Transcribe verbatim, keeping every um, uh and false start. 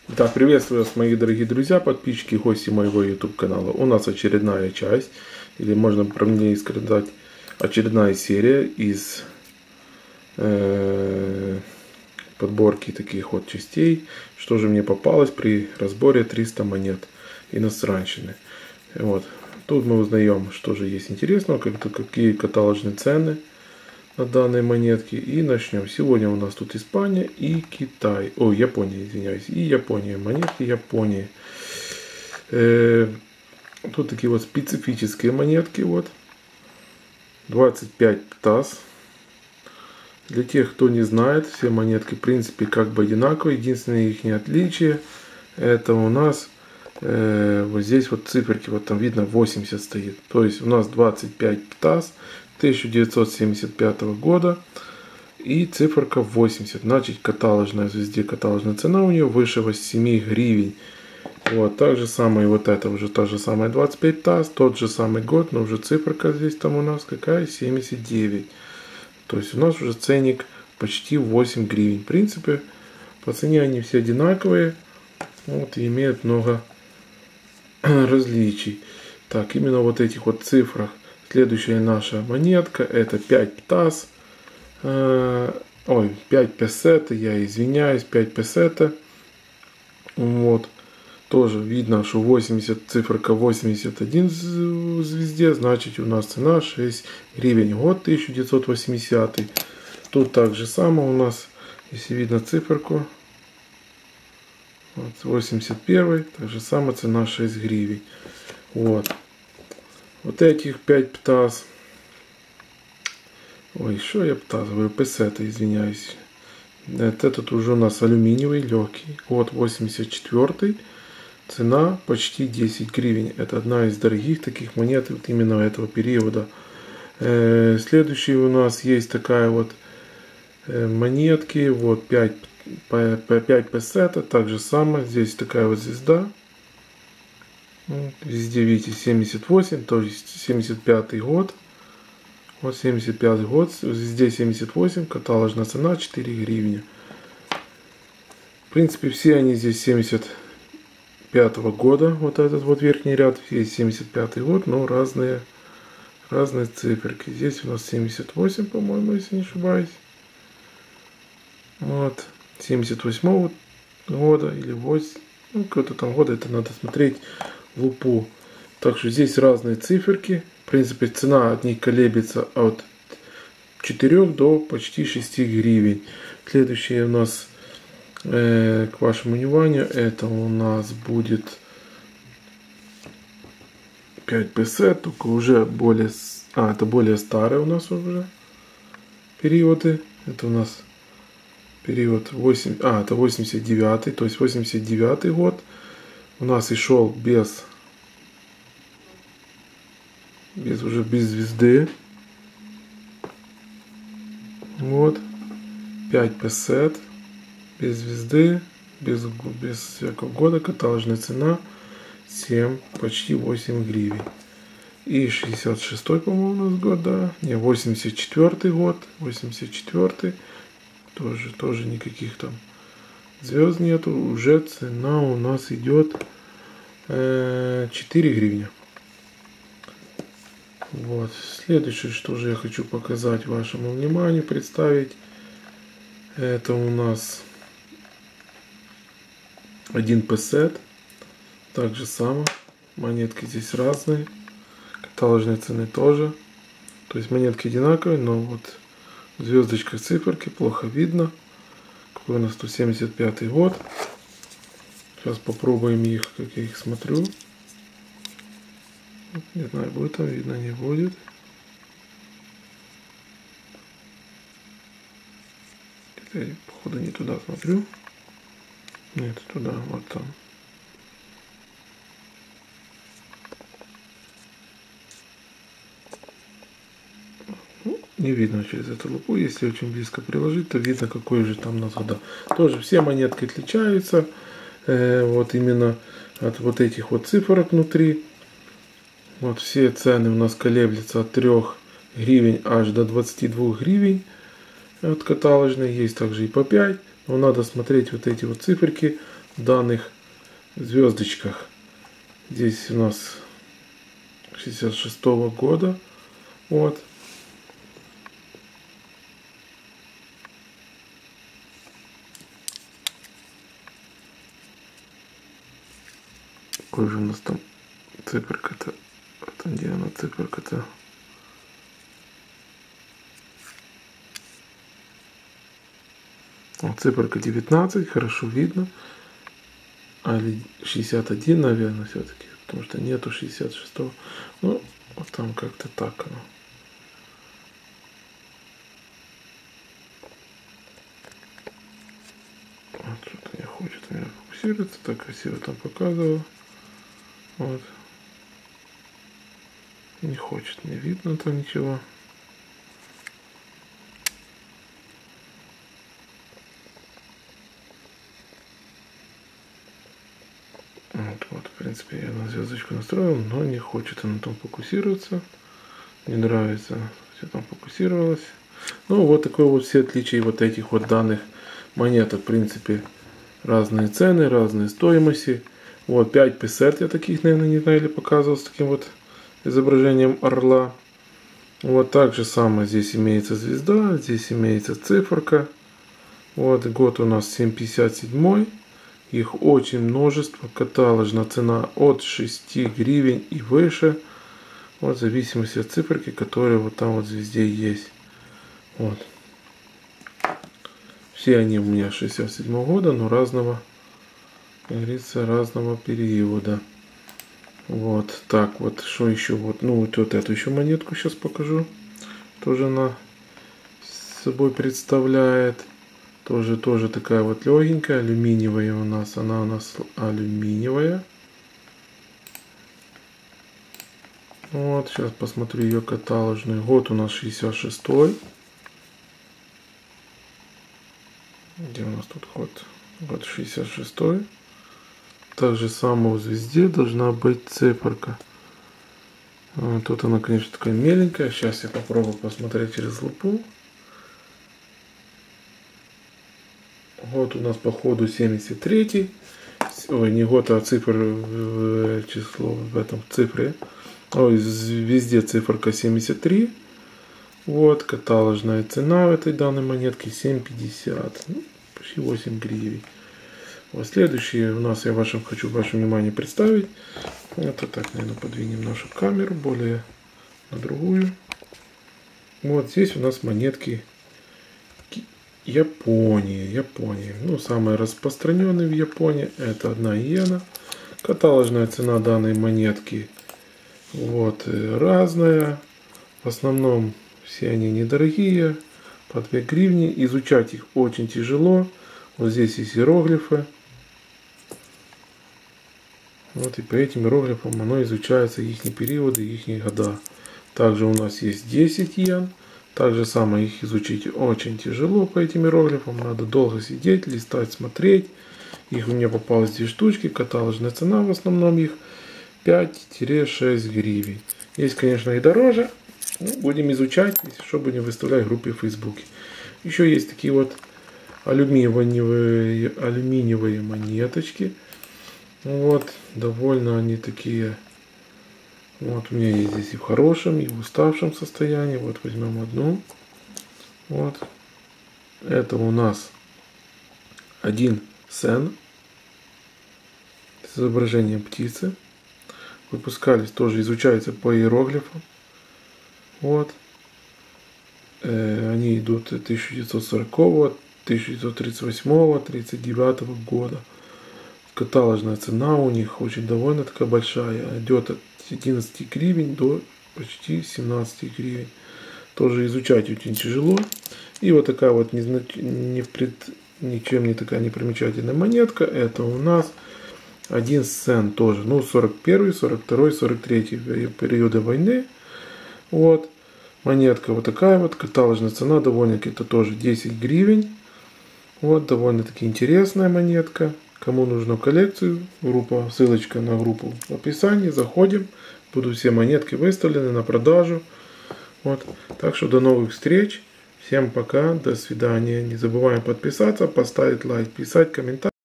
Итак, приветствую вас, мои дорогие друзья, подписчики, гости моего YouTube канала. У нас очередная часть, или можно про мне сказать, очередная серия из э, подборки таких вот частей. Что же мне попалось при разборе триста монет иностранщины. Вот. Тут мы узнаем, что же есть интересного, какие каталожные цены на данные монетки. И начнем. Сегодня у нас тут Испания и Китай. О, Япония, извиняюсь. И Япония. Монетки Японии. Э, тут такие вот специфические монетки. Вот. двадцать пять ТАСС. Для тех, кто не знает, все монетки в принципе как бы одинаковые. Единственное их отличие, это у нас э, вот здесь вот циферки, вот там видно восемьдесят стоит. То есть у нас двадцать пять ТАСС тысяча девятьсот семьдесят пятого года и циферка восемьдесят. Значит, каталожная звезде, каталожная цена у нее выше восемь гривен. Вот, так же самое вот это уже та же самая двадцать пять ТАСС, тот же самый год, но уже циферка здесь там у нас какая? семьдесят девять. То есть у нас уже ценник почти восемь гривен. В принципе, по цене они все одинаковые. Вот, и имеют много различий. Так, именно вот этих вот цифрах. Следующая наша монетка это пять ТАСС. Э, ой, пять песета, я извиняюсь, пять песета. Вот. Тоже видно, что восемьдесят, циферка восемьдесят один в звезде, значит у нас цена шесть гривен. Год тысяча девятьсот восьмидесятый. Тут также самое у нас, если видно циферку, вот, восемьдесят первый, также самая цена шесть гривен. Вот. Вот этих пять ТАСС. Ой, что я ТАСС говорю, песета, извиняюсь. Это этот уже у нас алюминиевый, легкий. Вот восемьдесят четвёртый. Цена почти десять гривен. Это одна из дорогих таких монет вот именно этого периода. Э, следующий у нас есть такая вот э, монетки. Вот пять, пять песета. Так же самое. Здесь такая вот звезда. Вот, везде видите семьдесят восемь. То есть семьдесят пятый год. Вот семьдесят пятый год. Везде семьдесят восемь. Каталожная цена четыре гривны. В принципе все они здесь семьдесят пятого года, вот этот вот верхний ряд, есть семьдесят пятый год, но разные, разные циферки. Здесь у нас семьдесят восемь, по-моему, если не ошибаюсь. Вот, семьдесят восьмого года или восемь, ну, какого-то там года, это надо смотреть в лупу. Так что здесь разные циферки. В принципе, цена от них колеблется от четырёх до почти шести гривен. Следующее у нас, к вашему вниманию, это у нас будет пять песет, только уже более, а, это более старые у нас уже периоды. Это у нас период восемь, а, это восемьдесят девятый, то есть восемьдесят девятый год. У нас и шел без, без уже без звезды. Вот, пять песет. Без звезды, без, без всякого года, каталожная цена семь, почти восемь гривен. И шестьдесят шестой, по-моему, у нас год, да, не, восемьдесят четвёртый год, восемьдесят четвёртый, тоже, тоже никаких там звезд нету, уже цена у нас идет э, четыре гривны. Вот, следующее, что же я хочу показать вашему вниманию, представить, это у нас один песет. Так же само. Монетки здесь разные. Каталожные цены тоже. То есть монетки одинаковые, но вот звездочка циферки плохо видно. Какой у нас тут семьдесят пятый год. Сейчас попробуем их, как я их смотрю. Не знаю, будет там видно, не будет. Я, походу, не туда смотрю. Нет, туда, вот там. Ну, не видно через эту лупу. Если очень близко приложить, то видно, какой же там у нас года. Тоже все монетки отличаются. Э, вот именно от вот этих вот цифрок внутри. Вот все цены у нас колеблются от трёх гривен аж до двадцати двух гривен. Вот каталожные есть также и по пять. Но надо смотреть вот эти вот циферки данных звездочках. Здесь у нас шестьдесят шестого года. Вот. Какой же у нас там циферка-то? Вот где она циферка-то? Вот циферка девятнадцать, хорошо видно. А шестьдесят один, наверное, все-таки. Потому что нету шестьдесят шестого. Ну, вот там как-то так оно. Вот что-то не хочет у меня фокусироваться. Так красиво там показывал. Вот. Не хочет, не видно там ничего. Вот, вот, в принципе, я на звездочку настроил, но не хочет она там фокусироваться. Не нравится, все там фокусировалось. Ну, вот такое вот все отличия вот этих вот данных монет. В принципе, разные цены, разные стоимости. Вот, пять пятьдесят я таких, наверное, не знаю, или показывал с таким вот изображением орла. Вот так же самое здесь имеется звезда, здесь имеется циферка. Вот, год у нас семь пятьдесят семь. Их очень множество. Каталожная цена от шести гривен и выше. Вот, в зависимости от циферки, которая вот там вот звезде есть. Вот. Все они у меня шестьдесят седьмого года, но разного, как говорится, разного периода. Вот, так, вот, что еще, вот, ну, вот, вот эту еще монетку сейчас покажу. Тоже она собой представляет. Тоже, тоже такая вот легенькая, алюминиевая у нас, она у нас алюминиевая. Вот, сейчас посмотрю ее каталожный. Год у нас шестьдесят шестой. Где у нас тут год? Год шестьдесят шестой. Так же самое в звезде должна быть циферка. Вот, тут она, конечно, такая меленькая. Сейчас я попробую посмотреть через лупу. Год у нас по ходу семьдесят третий. Ой, не год, а цифр, число в этом цифре. Ой, везде циферка семьдесят три. Вот, каталожная цена в этой данной монетке семь пятьдесят. Ну, почти восемь гривен. Вот следующее у нас я вашим хочу вашему вниманию представить. Это так, наверное, подвинем нашу камеру более на другую. Вот здесь у нас монетки Японии. Японии. Ну, самые распространенные в Японии это одна иена. Каталожная цена данной монетки вот разная. В основном все они недорогие. По две гривни. Изучать их очень тяжело. Вот здесь есть иероглифы. Вот и по этим иероглифам оно изучается, их периоды, их года. Также у нас есть десять йен. Также самое их изучить очень тяжело по этим иероглифам. Надо долго сидеть, листать, смотреть. Их у меня попалось две штучки. Каталожная цена в основном их пять-шесть гривен. Есть, конечно, и дороже. Ну, будем изучать, если что, будем выставлять в группе в Фейсбуке. Еще есть такие вот алюминиевые, алюминиевые монеточки. Вот, довольно они такие. Вот у меня есть здесь и в хорошем, и в уставшем состоянии. Вот возьмем одну. Вот. Это у нас один сен с изображением птицы. Выпускались тоже, изучаются по иероглифам. Вот. Э, они идут тысяча девятьсот сорокового, тысяча девятьсот тридцать восьмого, тридцать девятого года. Каталожная цена у них очень довольно такая большая. Идет от одиннадцати гривен до почти семнадцати гривен. Тоже изучать очень тяжело. И вот такая вот незнач... не пред... ничем не такая непримечательная монетка. Это у нас один сен тоже. Ну, сорок первый, сорок второй, сорок третий периоды войны. Вот. Монетка вот такая вот. Каталожная цена довольно-таки это тоже десять гривен. Вот, довольно-таки интересная монетка. Кому нужно коллекцию, группа, ссылочка на группу в описании. Заходим. Будут все монетки выставлены на продажу. Вот. Так что до новых встреч. Всем пока. До свидания. Не забываем подписаться, поставить лайк, писать комментарий.